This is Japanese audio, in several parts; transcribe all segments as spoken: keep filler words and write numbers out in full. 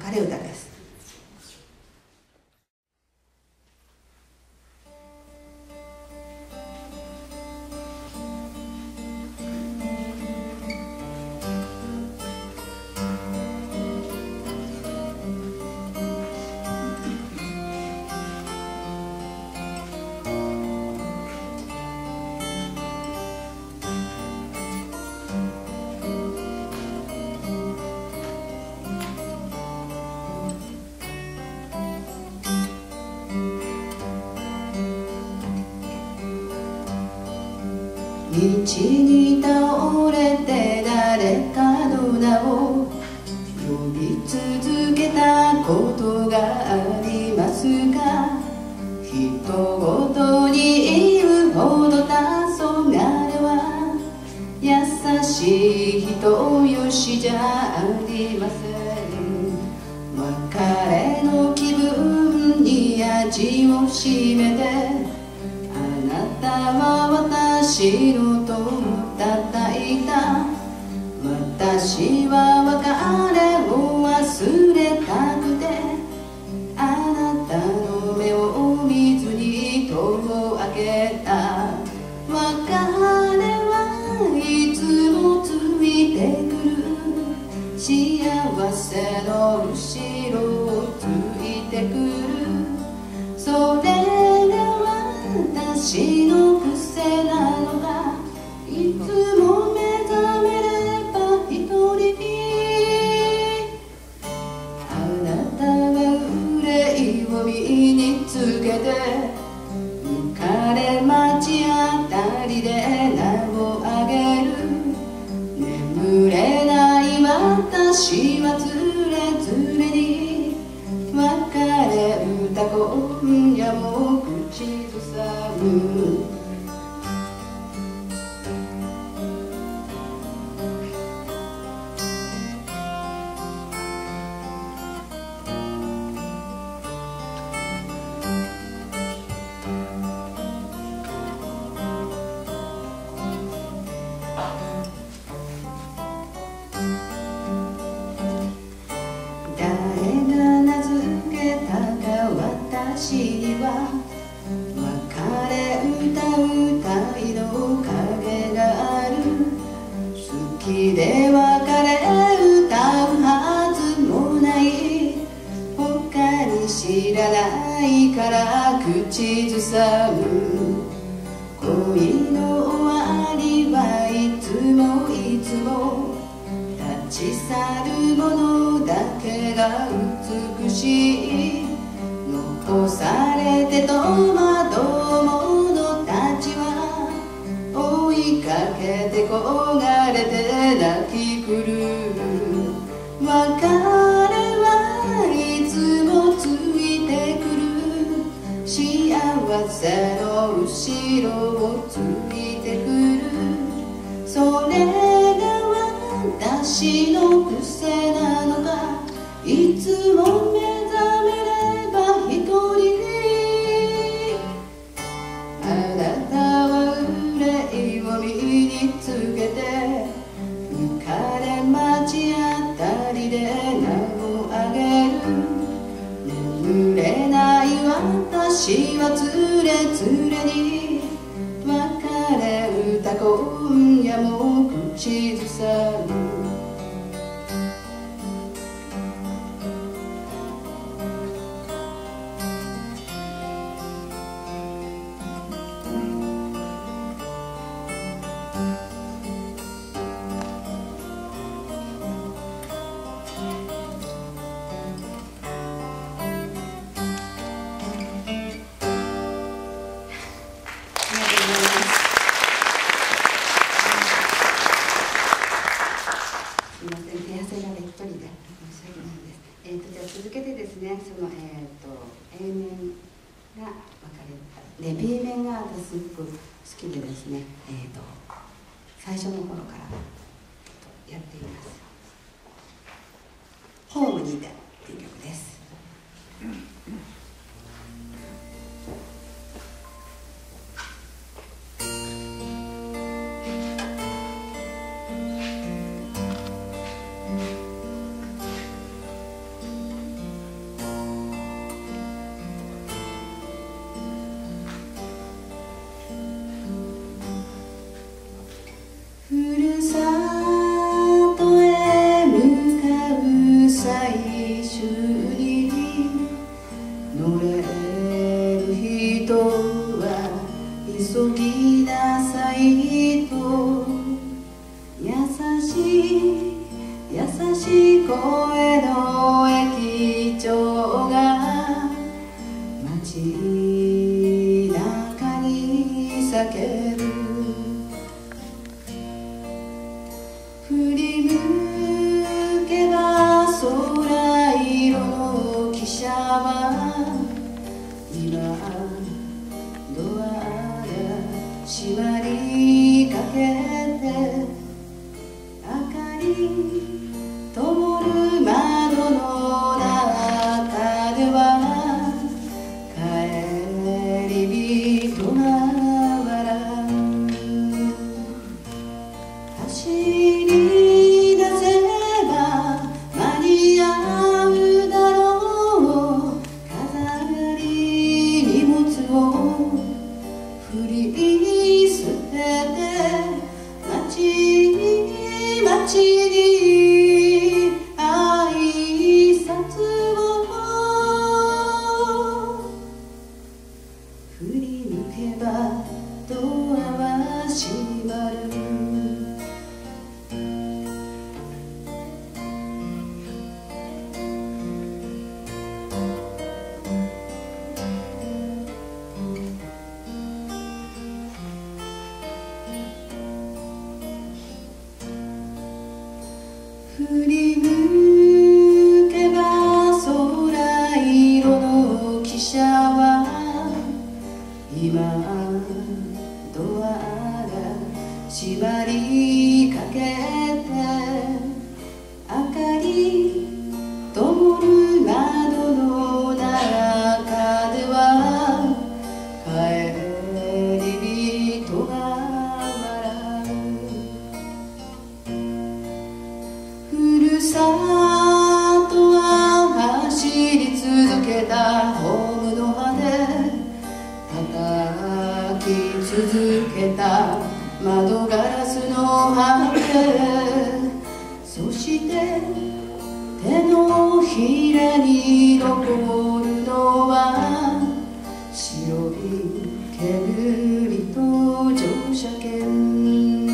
別れ歌です。道に倒れて誰かの名を呼び続けたことがありますか。人ごとに言うほど黄昏は優しい人よしじゃありません。別れの気分に味をしめてあなたは私の戸を叩いた。私は別れを忘れたくてあなたの目を見ずに戸を開けた。別れはいつもついてくる。幸せの後ろをついてくる。それが私の癖なのか。いつも目覚めれば一人。あなたが憂いを身につけて浮かれ街あたりで名を上げる。眠れない私はつれづれに別れ歌今夜も口ずさむ。私には別れ歌うたいの影がある。好きで別れ歌うはずもない他に知らないから口ずさむ。恋の終わりはいつもいつも立ち去るものだけが美しい。残されて戸惑う者たちは追いかけて焦がれて泣き狂う。別れはいつもついてくる。幸せの後ろをついてくる。それが私の癖なのか。いつも目覚めれば一人。あなたは憂いを身につけて浮かれ街あたりで名を上げる。眠れない私はつれつれに別れ歌今夜も口ずさむ。その、えー、と A 面が分かれたで B 面が私すごく好きでですね、えー、と最初の頃からやっています。ホームにてっていう曲です。 し声の駅長が街中に叫ぶ。振り向けば空色の汽車は今ドアが閉まりかけて、明かり灯る窓の中では帰り人が笑う。走り出せば間に合うだろう。飾り荷物を振り捨てて、街に街に挨拶を振り向けばドアは閉まる。振り向けば空色の汽車は今ドアが閉まりかけて、明かり灯る窓の中では帰り人が笑う。ふるさとは走り続けたホームの葉で叩き続けた窓ガラスの葉で、そして手のひらに残るのは白い煙と乗車券。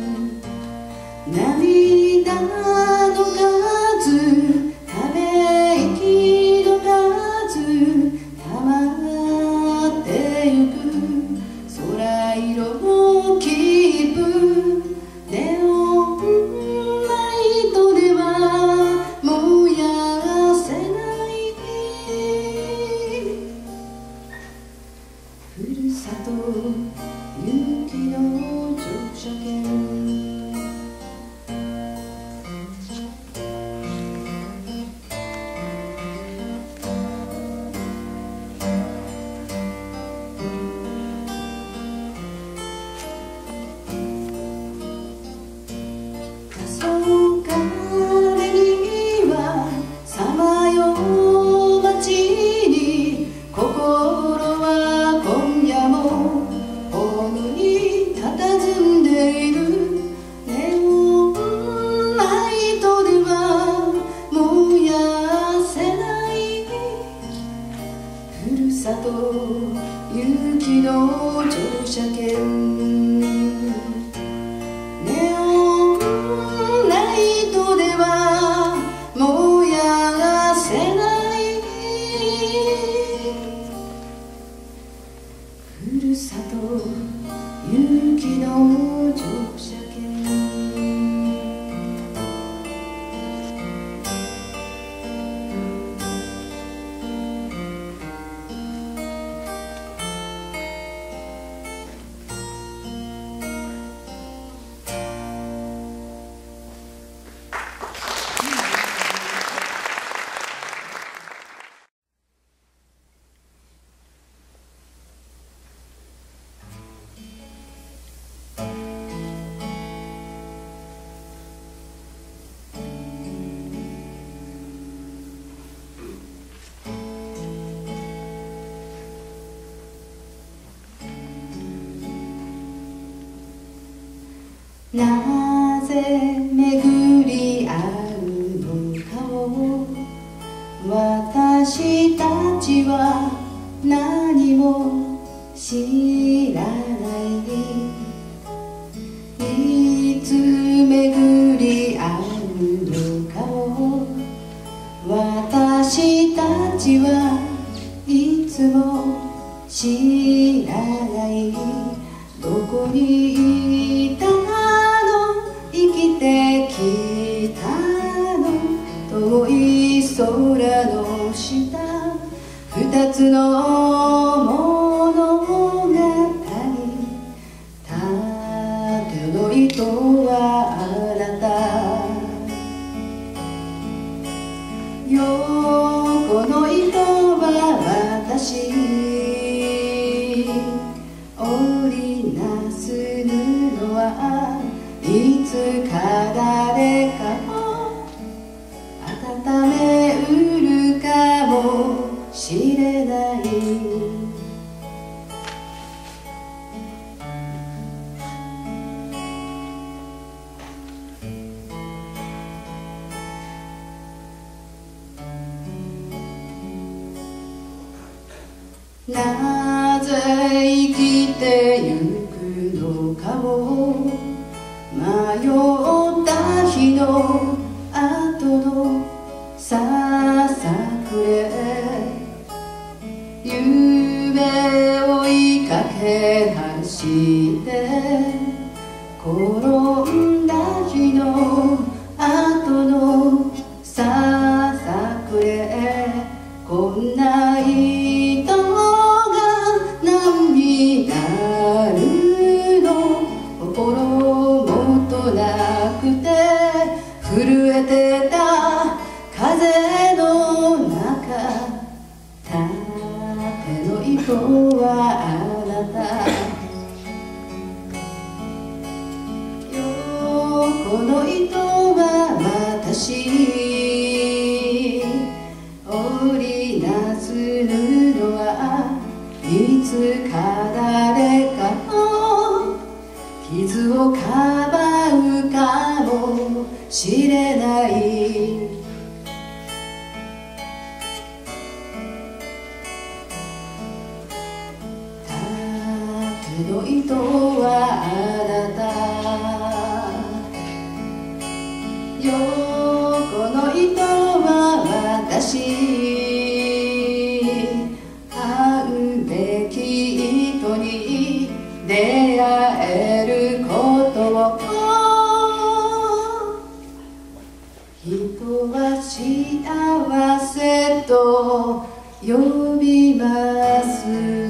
涙の数、ため息の数、たまってゆく空色の切符。ネオンライトでは燃やせない。ふるさと勇気の乗車券。勇気の乗車券。ネオンライトでは燃やせない。ふるさと勇気の乗車券。なぜ巡り合うのかを私たちは何も知らない。いつ巡り合うのかをちはいつも知らない。どこにいたの、生きてきたの、遠い空の下、二つの物語。縦の糸はあなた、横の糸は私。織りなす布はいつか誰かを温めうるかもしれない。なぜ生きてゆくのかを迷った日の後のささくれ、夢追いかけ走って転んだ日の後のささくれ、こんな糸が何になるの、心もとなくて震えてた風の中、縦の糸はあなた、横の糸は私。織りなす布はいつか誰かの傷をかばうかもしれない。縦の糸はあなた、横の糸は私。会うべき糸に出会えることを、人は幸せと呼びます。